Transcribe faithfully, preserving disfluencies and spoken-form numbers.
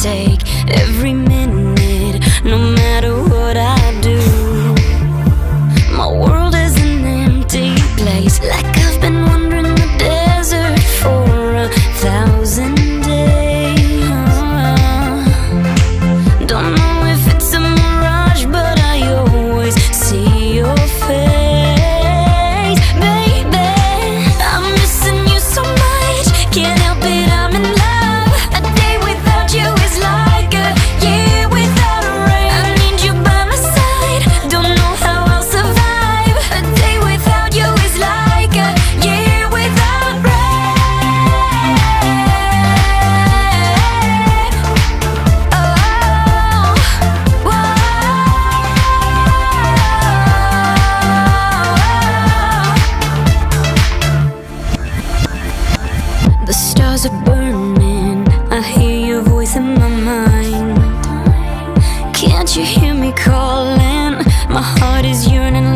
take every minute, no matter what I do. My world is an empty place, like I've been wandering the desert for a thousand days. Don't know if it's a mirage, but I always see your face, baby. I'm missing you so much, can't help it, I'm in love. A day without you is like a year without a rain. I need you by my side, don't know how I'll survive. A day without you is like a year without rain. Oh, whoa. The stars are burning, I hear your voice in my mind. Can't you hear me calling? My heart is yearning